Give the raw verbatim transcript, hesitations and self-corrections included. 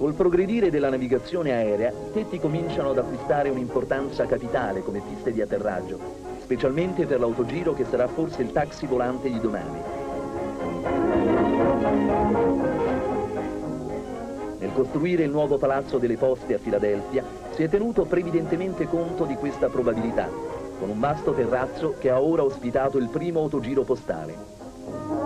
Col progredire della navigazione aerea, i tetti cominciano ad acquistare un'importanza capitale come piste di atterraggio, specialmente per l'autogiro che sarà forse il taxi volante di domani. Nel costruire il nuovo Palazzo delle Poste a Filadelfia si è tenuto previdentemente conto di questa probabilità, con un vasto terrazzo che ha ora ospitato il primo autogiro postale.